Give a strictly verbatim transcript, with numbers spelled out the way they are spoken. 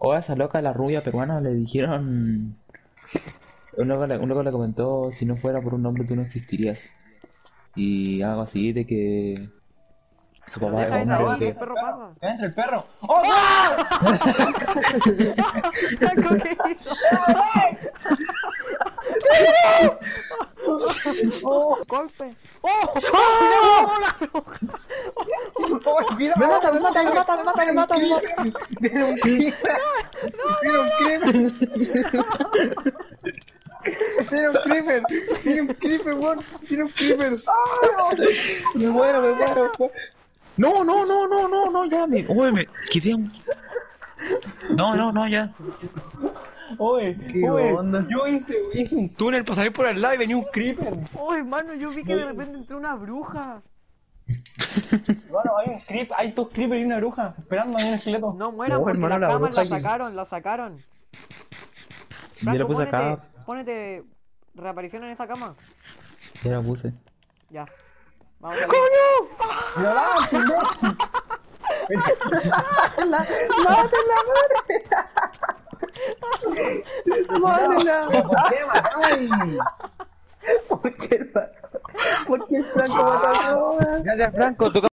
O a esa loca, la rubia peruana, le dijeron. Un loco, le, un loco le comentó: si no fuera por un hombre, tú no existirías. Y algo así de que su Pero papá es deja eso hombre ahí, y que que. el perro pasa. ¡Que entre el perro! ¡Oh, no! ¿Qué hizo? ¡Oh! ¡Golpe! ¡Oh! ¡Oh! ¡Oh, mira! ¡Me mata, me mata, me mata, me mata, me mata, me mata! ¡Tiene un crimen! ¡Tiene un crimen! ¡Tiene un crimen! ¡Tiene un crimen, weón! ¡Tiene un crimen! ¡Ah! Me muero, me muero, me muero. No, no, no, no, no, no, ya me. Uy, me quedé un. No, no, no, ya. Oye, ¿Qué oye, onda? yo hice, hice un túnel para salir por al lado y venía un creeper. ¡Oh, hermano! Yo vi que de repente entró una bruja. Bueno, hay un creep, hay dos creepers y una bruja esperando a un esqueleto. No mueran No, porque hermano, las la camas bruja la que- sacaron, la sacaron. Yo la Franco, puse ponete, acá. ponete reaparición en esa cama. Ya la puse. Ya. Vamos a salir. ¡Mira la imbécil! ¡Mátela! ¿Por qué matáis? ¿Por qué el Franco? ¿Por qué el Franco mató a todos? Gracias, Franco, tu